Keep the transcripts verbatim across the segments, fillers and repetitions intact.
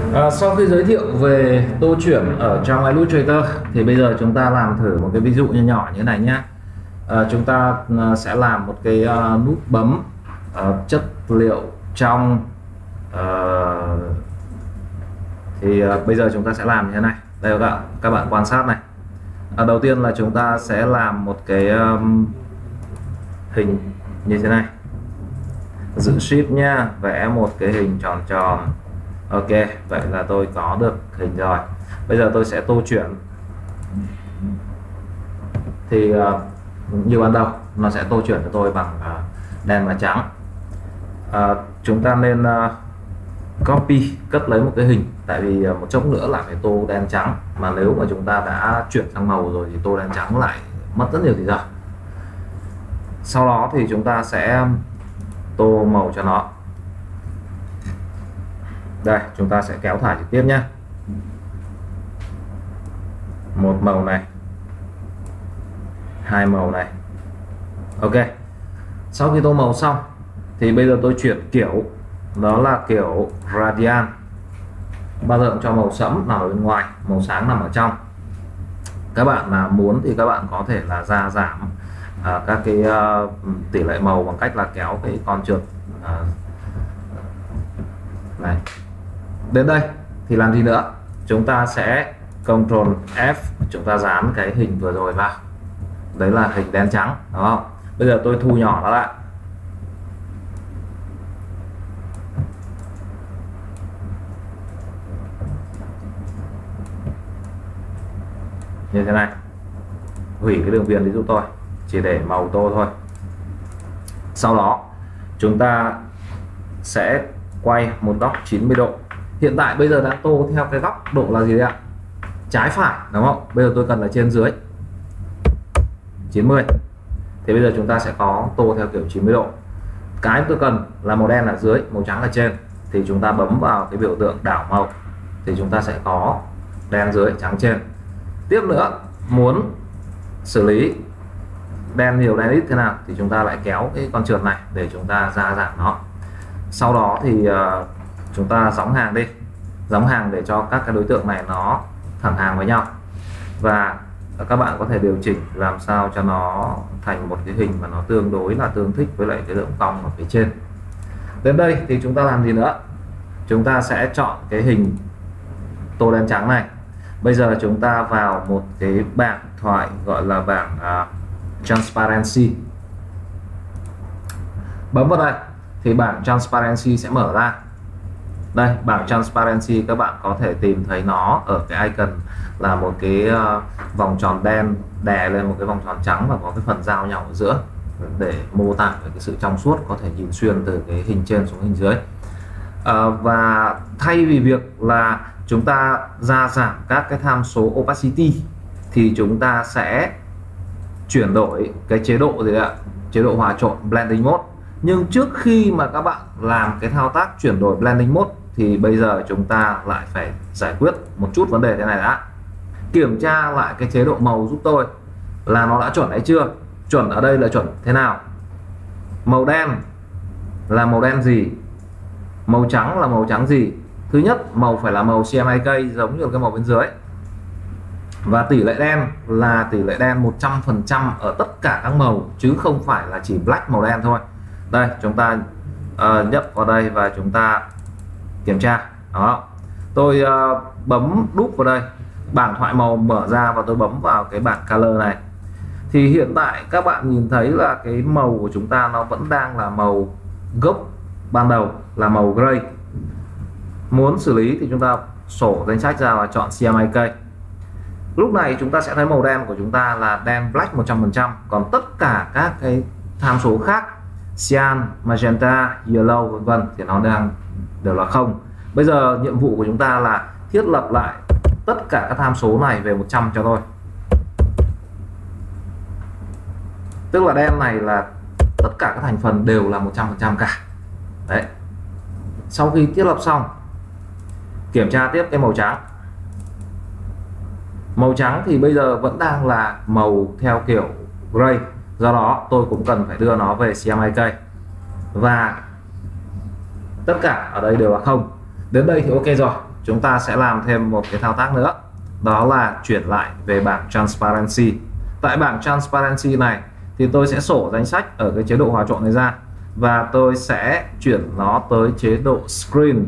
À, sau khi giới thiệu về tô chuyển ở trong Illustrator thì bây giờ chúng ta làm thử một cái ví dụ nhỏ nhỏ như thế này nhé. À, chúng ta à, sẽ làm một cái à, nút bấm à, chất liệu trong à, thì à, bây giờ chúng ta sẽ làm như thế này. Đây các bạn, các bạn quan sát này. À, đầu tiên là chúng ta sẽ làm một cái um, hình như thế này, giữ shift nha, vẽ một cái hình tròn tròn. Ok, vậy là tôi có được hình rồi. Bây giờ tôi sẽ tô chuyển. Thì uh, như ban đầu nó sẽ tô chuyển cho tôi bằng uh, đen và trắng. Uh, chúng ta nên uh, copy, cất lấy một cái hình. Tại vì uh, một chốc nữa là phải tô đen trắng. Mà nếu mà chúng ta đã chuyển sang màu rồi thì tô đen trắng lại mất rất nhiều thời giờ. Sau đó thì chúng ta sẽ tô màu cho nó. Đây, chúng ta sẽ kéo thả trực tiếp nhé. Một màu này, hai màu này. Ok, sau khi tô màu xong thì bây giờ tôi chuyển kiểu, đó là kiểu Radiant. Bao giờ cho màu sẫm nằm ở bên ngoài, màu sáng nằm ở trong. Các bạn là muốn thì các bạn có thể là gia giảm à, các cái uh, tỷ lệ màu bằng cách là kéo cái con trượt uh, này. Đến đây thì làm gì nữa, chúng ta sẽ Ctrl F, chúng ta dán cái hình vừa rồi vào. Đấy là hình đen trắng, đúng không? Bây giờ tôi thu nhỏ nó lại. Như thế này. Hủy cái đường viền đi giúp tôi, chỉ để màu tô thôi. Sau đó chúng ta sẽ quay một góc chín mươi độ. Hiện tại bây giờ đang tô theo cái góc độ là gì đấy ạ? Trái phải, đúng không? Bây giờ tôi cần là trên dưới chín mươi. Thì bây giờ chúng ta sẽ có tô theo kiểu chín mươi độ. Cái tôi cần là màu đen ở dưới, màu trắng ở trên. Thì chúng ta bấm vào cái biểu tượng đảo màu thì chúng ta sẽ có đen dưới, trắng trên. Tiếp nữa, muốn xử lý đen nhiều đen ít thế nào thì chúng ta lại kéo cái con trượt này để chúng ta gia giảm nó. Sau đó thì uh, chúng ta gióng hàng đi, gióng hàng để cho các cái đối tượng này nó thẳng hàng với nhau. Và các bạn có thể điều chỉnh làm sao cho nó thành một cái hình mà nó tương đối là tương thích với lại cái lượng cong ở phía trên. Đến đây thì chúng ta làm gì nữa? Chúng ta sẽ chọn cái hình tô đen trắng này. Bây giờ chúng ta vào một cái bảng thoại gọi là bảng uh, Transparency. Bấm vào đây thì bảng Transparency sẽ mở ra. Đây, bảng Transparency các bạn có thể tìm thấy nó ở cái icon là một cái uh, vòng tròn đen đè lên một cái vòng tròn trắng và có cái phần giao nhau ở giữa để mô tả về cái sự trong suốt, có thể nhìn xuyên từ cái hình trên xuống hình dưới. Uh, và thay vì việc là chúng ta gia giảm các cái tham số opacity thì chúng ta sẽ chuyển đổi cái chế độ gì ạ? Chế độ hòa trộn blending mode. Nhưng trước khi mà các bạn làm cái thao tác chuyển đổi blending mode thì bây giờ chúng ta lại phải giải quyết một chút vấn đề thế này đã. Kiểm tra lại cái chế độ màu giúp tôi là nó đã chuẩn hay chưa. Chuẩn ở đây là chuẩn thế nào? Màu đen là màu đen gì? Màu trắng là màu trắng gì? Thứ nhất, màu phải là màu xê em i ca giống như cái màu bên dưới. Và tỷ lệ đen là tỷ lệ đen một trăm phần trăm ở tất cả các màu, chứ không phải là chỉ black màu đen thôi. Đây, chúng ta uh, nhấp vào đây và chúng ta kiểm tra. Đó. Tôi uh, bấm đúp vào đây, bảng thoại màu mở ra và tôi bấm vào cái bảng color này. Thì hiện tại các bạn nhìn thấy là cái màu của chúng ta nó vẫn đang là màu gốc ban đầu là màu gray. Muốn xử lý thì chúng ta sổ danh sách ra và chọn xê em i ca. Lúc này chúng ta sẽ thấy màu đen của chúng ta là đen black một trăm phần trăm. Còn tất cả các cái tham số khác, cyan, magenta, yellow vân vân thì nó đang đều là không. Bây giờ nhiệm vụ của chúng ta là thiết lập lại tất cả các tham số này về một trăm cho tôi. Tức là đen này là tất cả các thành phần đều là một trăm phần trăm cả. Đấy. Sau khi thiết lập xong, kiểm tra tiếp cái màu trắng. Màu trắng thì bây giờ vẫn đang là màu theo kiểu gray, do đó tôi cũng cần phải đưa nó về xê em i ca. Và tất cả ở đây đều là không. Đến đây thì ok rồi. chúng ta sẽ làm thêm một cái thao tác nữa, đó là chuyển lại về bảng Transparency. Tại bảng Transparency này thì tôi sẽ sổ danh sách ở cái chế độ hòa trộn này ra và tôi sẽ chuyển nó tới chế độ Screen.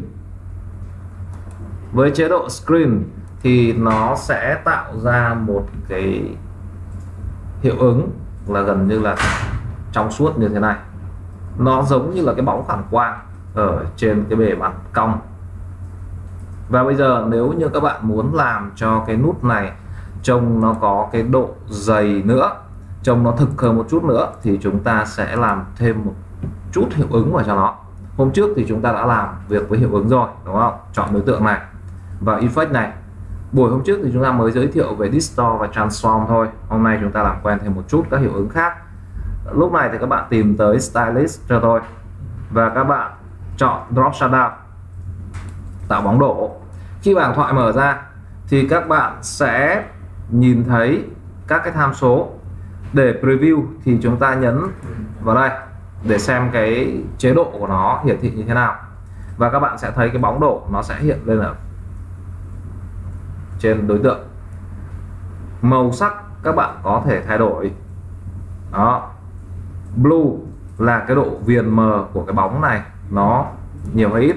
Với chế độ Screen thì nó sẽ tạo ra một cái hiệu ứng là gần như là trong suốt như thế này. Nó giống như là cái bóng phản quang ở trên cái bề mặt cong. Và bây giờ nếu như các bạn muốn làm cho cái nút này trông nó có cái độ dày nữa, trông nó thực hơn một chút nữa, thì chúng ta sẽ làm thêm một chút hiệu ứng vào cho nó. Hôm trước thì chúng ta đã làm việc với hiệu ứng rồi, đúng không? Chọn đối tượng này và effect này. Buổi hôm trước thì chúng ta mới giới thiệu về Distort và Transform thôi. Hôm nay chúng ta làm quen thêm một chút các hiệu ứng khác. Lúc này thì các bạn tìm tới Stylist cho tôi và các bạn chọn Drop Shadow, tạo bóng đổ. Khi bảng thoại mở ra thì các bạn sẽ nhìn thấy các cái tham số. Để preview thì chúng ta nhấn vào đây để xem cái chế độ của nó hiển thị như thế nào, và các bạn sẽ thấy cái bóng đổ nó sẽ hiện lên ở trên đối tượng. Màu sắc các bạn có thể thay đổi. Đó, blue là cái độ viền mờ của cái bóng này, nó nhiều hay ít.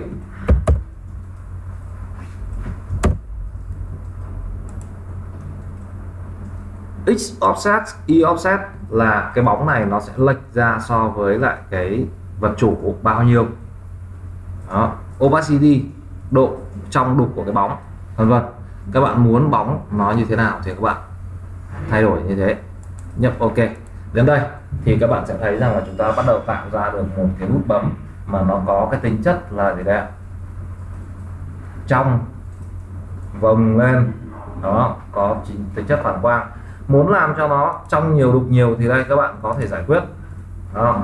X offset, Y offset là cái bóng này nó sẽ lệch ra so với lại cái vật chủ bao nhiêu. Đó, opacity, độ trong đục của cái bóng, vân vân. Các bạn muốn bóng nó như thế nào thì các bạn thay đổi như thế. Nhập OK. Đến đây thì các bạn sẽ thấy rằng là chúng ta bắt đầu tạo ra được một cái nút bấm mà nó có cái tính chất là gì đây? Trong, vòng lên. Đó, có tính chất phản quang. Muốn làm cho nó trong nhiều đục nhiều thì đây các bạn có thể giải quyết. Đó.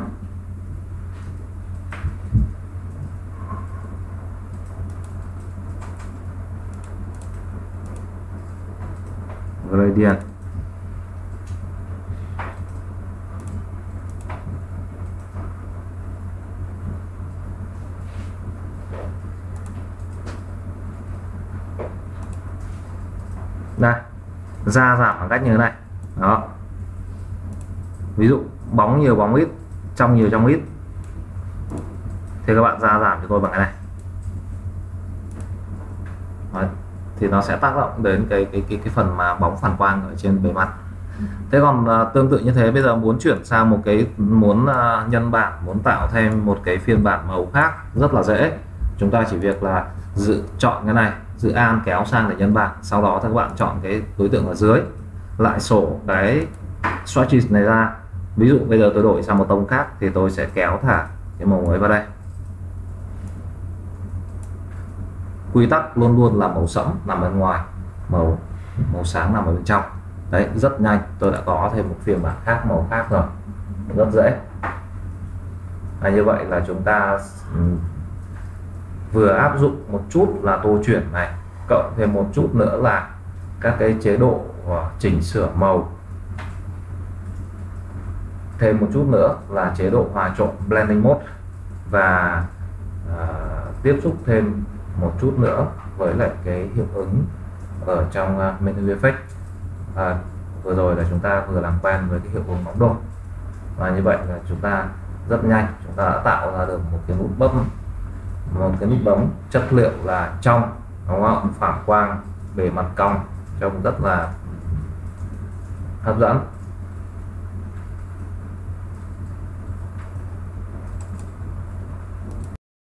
Gradient. Đây, ra giảm khoảng cách như thế này. Đó, ví dụ bóng nhiều bóng ít, trong nhiều trong ít, thì các bạn ra giảm cho tôi bằng cái này. Đấy, thì nó sẽ tác động đến cái cái cái cái phần mà bóng phản quang ở trên bề mặt. Thế còn uh, tương tự như thế, bây giờ muốn chuyển sang một cái muốn uh, nhân bản, muốn tạo thêm một cái phiên bản màu khác rất là dễ. Chúng ta chỉ việc là dự chọn cái này, dự an kéo sang để nhân bản, sau đó các bạn chọn cái đối tượng ở dưới, lại sổ cái swatches này ra. Ví dụ bây giờ tôi đổi sang một tông khác thì tôi sẽ kéo thả cái màu mới vào đây. Quy tắc luôn luôn là màu sẫm nằm bên ngoài, màu màu sáng nằm ở bên trong. Đấy, rất nhanh tôi đã có thêm một phiên bản khác, màu khác rồi, rất dễ. Và như vậy là chúng ta vừa áp dụng một chút là tô chuyển này, cộng thêm một chút nữa là các cái chế độ chỉnh sửa màu, thêm một chút nữa là chế độ hòa trộn blending mode, và uh, tiếp xúc thêm một chút nữa với lại cái hiệu ứng ở trong uh, menu effect. À, vừa rồi là chúng ta vừa làm quen với cái hiệu ứng bóng đổ, và như vậy là chúng ta rất nhanh chúng ta đã tạo ra được một cái nút bấm, một cái nút bấm chất liệu là trong, đúng không? Phản quang, bề mặt cong, trông rất là hấp dẫn.